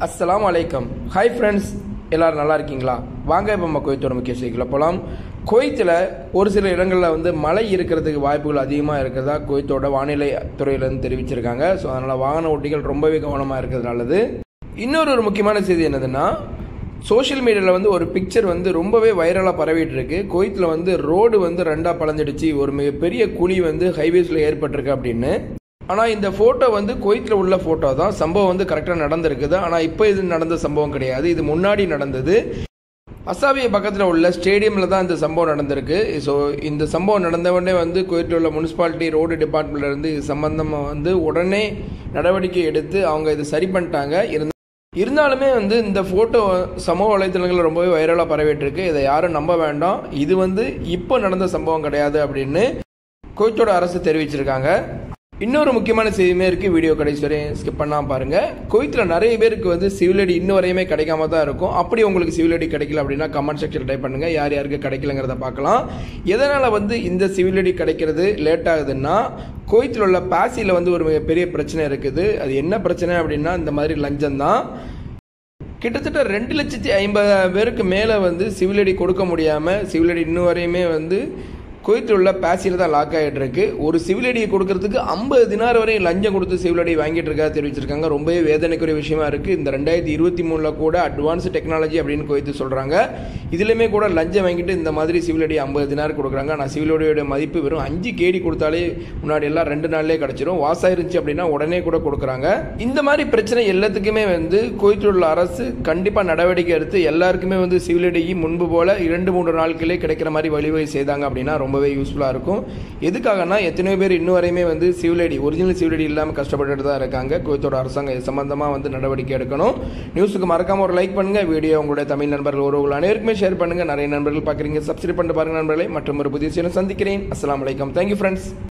அஸ்ஸலாமு அலைக்கும். Hi friends, எல்லோரும் நல்லா இருக்கீங்களா? வாங்க இப்போ நம்ம குவைத்தோட முக்கிய செய்திகளை போகலாம். குவைத்தில் ஒரு சில இடங்களில் மழை இருக்கிறதுக்கு வாய்ப்புகள் அதிகமாக இருக்கிறதா குவைத்தோட வானிலை துறையிலேருந்து தெரிவிச்சிருக்காங்க. ஸோ அதனால் வாகன ஓட்டிகள் ரொம்பவே கவனமாக இருக்கிறது நல்லது. இன்னொரு முக்கியமான செய்தி என்னதுன்னா, சோஷியல் மீடியாவில் ஒரு பிக்சர் ரொம்பவே வைரலாக பரவிட்டு இருக்கு. குவைத்தில் ரோடு ரெண்டாக பழந்துடுச்சு, ஒரு மிகப்பெரிய குழி ஹைவேஸில் ஏற்பட்டிருக்கு அப்படின்னு. ஆனால் இந்த ஃபோட்டோ குவைத்தில் உள்ள ஃபோட்டோ தான். சம்பவம் கரெக்டாக நடந்திருக்குது. ஆனால் இப்போ இது நடந்த சம்பவம் கிடையாது, இது முன்னாடி நடந்தது. அசாபிய பக்கத்தில் உள்ள ஸ்டேடியமில் தான் இந்த சம்பவம் நடந்திருக்கு. ஸோ இந்த சம்பவம் நடந்தவொடனே குவைத்தில் உள்ள முனிசிபாலிட்டி ரோடு டிபார்ட்மெண்ட்லேருந்து இது சம்பந்தமாக உடனே நடவடிக்கை எடுத்து அவங்க இது சரி பண்ணிட்டாங்க. இருந்தாலுமே இந்த ஃபோட்டோ சமூக வலைத்தளங்களில் ரொம்பவே வைரலாக பரவிட்டு இருக்கு. இதை யாரும் நம்ப வேண்டாம், இது இப்போ நடந்த சம்பவம் கிடையாது அப்படின்னு குவைத்தோட அரசு தெரிவிச்சிருக்காங்க. இன்னொரு முக்கியமான செய்தியுமே இருக்குது, வீடியோ கடைசி வரையும் ஸ்கிப் பண்ணாமல் பாருங்கள். குவைத்தில் நிறைய பேருக்கு சிவில் ஐடி இன்னும் வரையுமே கிடைக்காம தான் இருக்கும். அப்படி உங்களுக்கு சிவில் ஐடி கிடைக்கல அப்படின்னா கமெண்ட் செக்ஷன் டைப் பண்ணுங்கள், யார் யாருக்கு கிடைக்கலங்கிறத பார்க்கலாம். எதனால் இந்த சிவில் ஐடி கிடைக்கிறது லேட் ஆகுதுன்னா, குவைத்தில் உள்ள பாசியில் ஒரு மிகப்பெரிய பிரச்சனை இருக்குது. அது என்ன பிரச்சனை அப்படின்னா, இந்த மாதிரி லஞ்சம் தான். கிட்டத்தட்ட 2,50,000 பேருக்கு மேலே சிவில் ஐடி கொடுக்க முடியாமல் சிவில் ஐடி இன்னும் வரையுமே குவைத்தில் உள்ள பாசியில் தான் லாக் ஆகிட்டு இருக்கு. ஒரு சிவில் ஐடியை கொடுக்கறதுக்கு 50 தினார் வரை லஞ்சம் கொடுத்து சிவில் ஐடி வாங்கிட்டு இருக்கா தெரிவிச்சிருக்காங்க. ரொம்பவே வேதனைக்குரிய விஷயமா இருக்குது. இந்த 2023 கூட அட்வான்ஸ் டெக்னாலஜி அப்படின்னு குவைத்து சொல்கிறாங்க. இதுலையுமே கூட லஞ்சம் வாங்கிட்டு இந்த மாதிரி சிவில் ஐடி 50 தினார் கொடுக்குறாங்க. ஆனால் சிவில் ஐடியோட மதிப்பு வெறும் 5 KD கொடுத்தாலே முன்னாடி எல்லாம் 2 நாள்லேயே கிடச்சிரும். வாசாயிருந்துச்சு அப்படின்னா உடனே கூட கொடுக்குறாங்க. இந்த மாதிரி பிரச்சனை எல்லாத்துக்குமே குவைத்தில் உள்ள அரசு கண்டிப்பாக நடவடிக்கை எடுத்து எல்லாருக்குமே சிவில் ஐடி முன்பு போல 2-3 நாட்களே கிடைக்கிற மாதிரி வழிவகை செய்தாங்க அப்படின்னா ரொம்பவே யூஸ்ஃபுல்லாக இருக்கும். எதுக்காகனா, எத்தனையோ பேர் இன்னும் வரையுமே civil ID original civil ID இல்லாமல் கஷ்டப்பட்டு தான் இருக்காங்க. குவைத்தோட அரசாங்கம் இது சம்பந்தமாக நடவடிக்கை எடுக்கணும். நியூஸுக்கு மறக்காம ஒரு லைக் பண்ணுங்க. வீடியோ உங்களுடைய தமிழ் நண்பர்கள் ஒருவர்கள் அனைவருக்குமே ஷேர் பண்ணுங்க. நிறைய நண்பர்கள் பார்க்குறீங்க, சப்ஸ்கிரைப் பண்ணிட்டு பாருங்க நண்பர்களை. மற்றும் ஒரு புதிய சந்திக்கிறேன். அஸ்ஸலாமு அலைக்கும். Thank you friends.